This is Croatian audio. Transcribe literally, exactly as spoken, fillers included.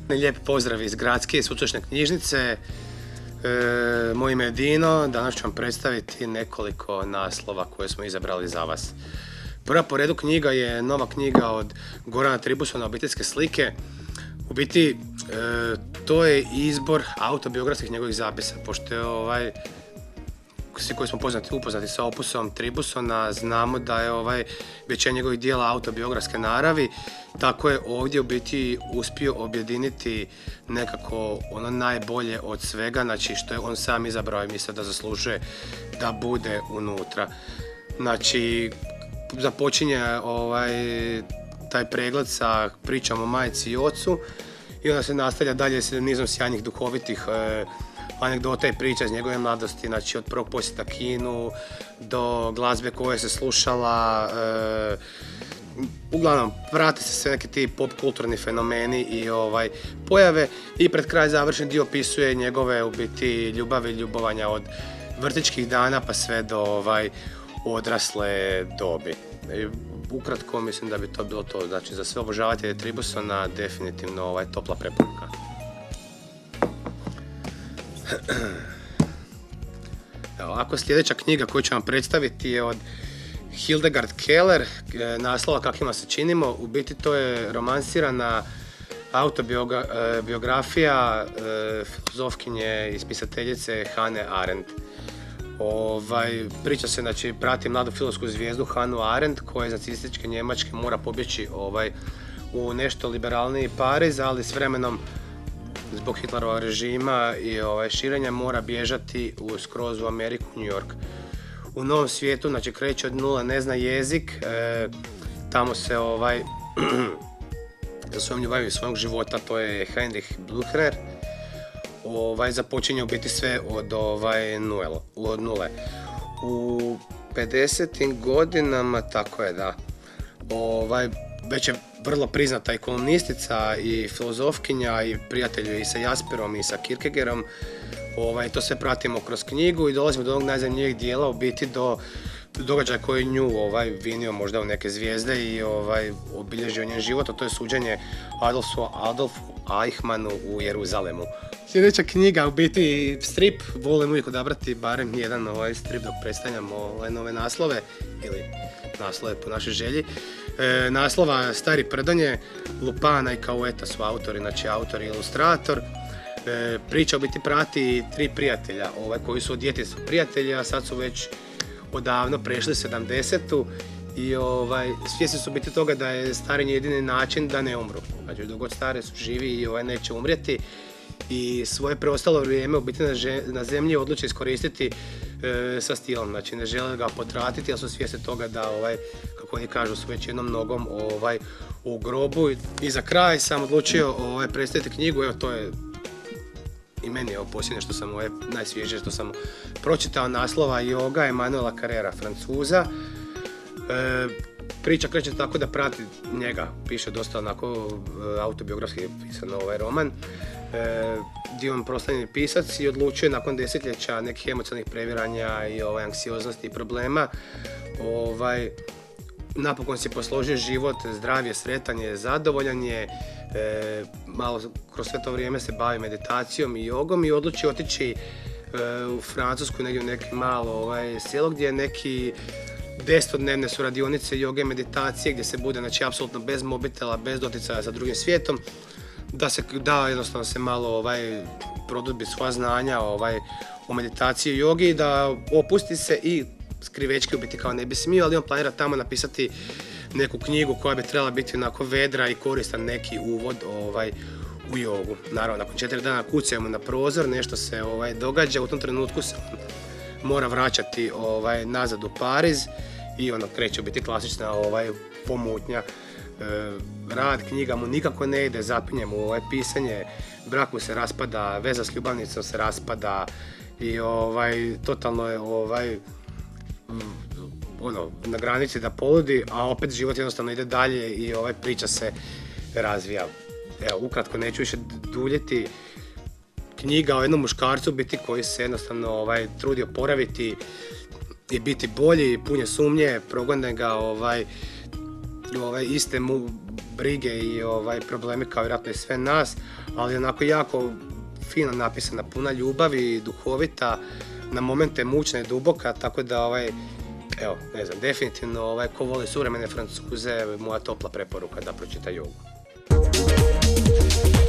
Lijep pozdrav iz Gradske sveučilišne knjižnice. E, moje ime je Dino, danas ću vam predstaviti nekoliko naslova koje smo izabrali za vas. Prva po redu knjiga je nova knjiga od Gorana Tribusona, Obiteljske slike. U biti, e, to je izbor autobiografskih njegovih zapisa, pošto je ovaj, svi koji smo poznati, upoznati sa opusom Tribusona, znamo da je ovaj većina njegovih dijela autobiografske naravi, tako je ovdje u biti uspio objediniti nekako ono najbolje od svega, znači što je on sam izabrao i misle da zaslužuje da bude unutra. Znači, započinje ovaj, taj pregled sa pričom o majci i ocu i onda se nastavlja dalje s nizom sjajnih duhovitih e, anegdota i priča iz njegove mladosti, znači od prvog posjeta kinu do glazbe koje se slušala, e, uglavnom prate se sve neki ti pop kulturni fenomeni i ovaj, pojave i pred kraj završen dio opisuje njegove u biti ljubavi i ljubovanja od vrtićkih dana pa sve do ovaj, odrasle dobi. E, ukratko mislim da bi to bilo to, znači za sve obožavatelje Tribusona definitivno ovaj, topla preporuka. Ovako, sljedeća knjiga koju ću vam predstaviti je od Hildegard Keller, naslova Kakvima se činimo. U biti to je romansirana autobiografija e, filozofkinje i spisateljice Hannah Arendt. Ovaj, priča se, znači, prati mladu filozofsku zvijezdu Hannu Arendt koja iz nacističke Njemačke mora pobjeći ovaj, u nešto liberalniji Pariz, ali s vremenom zbog Hitlerovog režima i ovaj, širenja mora bježati u, skroz u Ameriku, New York. U novom svijetu, znači kreće od nula, ne zna jezik, e, tamo se ovaj, za svojom ljubavi svojeg života, to je Heinrich Blücher, ovaj, započinje u biti sve od, ovaj, nuelo, od nule. U pedesetim godinama, tako je da, ovaj, već je vrlo priznata i kolonistica i filozofkinja i prijatelju i sa Jasperom i sa Kierkegaardom. Ovaj, to sve pratimo kroz knjigu i dolazimo do onog najzanimljivijeg dijela, u biti do događaja koji nju ovaj, vinio možda u neke zvijezde i ovaj, obilježio njen život, a to je suđenje Adolfu, Adolfu Eichmannu u Jeruzalemu. Sljedeća knjiga, u biti strip, volim uvijek odabrati barem jedan ovaj strip dok predstavljam ovaj, nove naslove ili naslove po našoj želji. E, naslova Stari prdonje, Lupana i Kaueta su autori, znači autor i ilustrator. E, priča u biti prati tri prijatelja ovaj, koji su od djetinjstva prijatelji, a sad su već odavno prešli sedamdesetu i ovaj, svjesni su biti toga da je starenje jedini način da ne umru. Znači dok god stare su živi i ovaj, neće umrijeti i svoje preostalo vrijeme u biti na, že, na zemlji odluče iskoristiti e, sa stilom, znači ne žele ga potratiti, ali su svjesni toga da, ovaj, kako oni kažu, su već jednom nogom ovaj, u grobu. I za kraj sam odlučio ovaj, predstaviti knjigu, evo to je i meni je ovo posljednje što sam, ovaj, najsvježije što sam pročitao, naslova Yoga Emanuela Carrera, Francuza. E, priča kreće tako da prati njega, piše dosta onako autobiografski pisan ovaj roman. E, divan proslavljeni pisac i odlučio nakon desetljeća nekih emocionalnih previranja i ovaj, anksioznosti i problema ovaj, napokon si posložio život, zdrav je, sretan je, zadovoljan je, e, malo kroz sve to vrijeme se bavi meditacijom i jogom i odluči otići e, u Francusku, negdje u neki malo ovaj, sjelo gdje neki desetodnevne su radionice joge i meditacije gdje se bude, znači, apsolutno bez mobitela, bez doticaja sa drugim svijetom, da se da jednostavno se malo ovaj, produbi svoja znanja ovaj, o meditaciji i jogi, da opusti se i skrivečki u biti kao ne bi smio, ali on planira tamo napisati neku knjigu koja bi trebala biti onako vedra i koristan neki uvod ovaj, u jogu. Naravno, nakon četiri dana kucajemo na prozor, nešto se ovaj, događa, u tom trenutku se mora vraćati ovaj, nazad u Pariz i ono kreće u biti klasična ovaj, pomutnja. E, rad, knjiga mu nikako ne ide, zapinje mu ovaj, pisanje, brak mu se raspada, veza s ljubavnicom se raspada i ovaj, totalno je ovaj, ono, na granici da poludi, a opet život jednostavno ide dalje i ovaj, priča se razvija. Evo, ukratko, neću više duljiti. Knjiga o jednom muškarcu biti koji se jednostavno ovaj, trudi oporaviti i biti bolji, punje sumnje, progone ga ovaj, ovaj, iste mu brige i ovaj, problemi kao vjerojatno i sve nas, ali onako jako fino napisana, puna ljubavi, duhovita, na momente mučna i duboka, tako da ovaj, evo, ne znam, definitivno ovaj, ko voli suvremene Francuze, moja topla preporuka da pročita Jogu.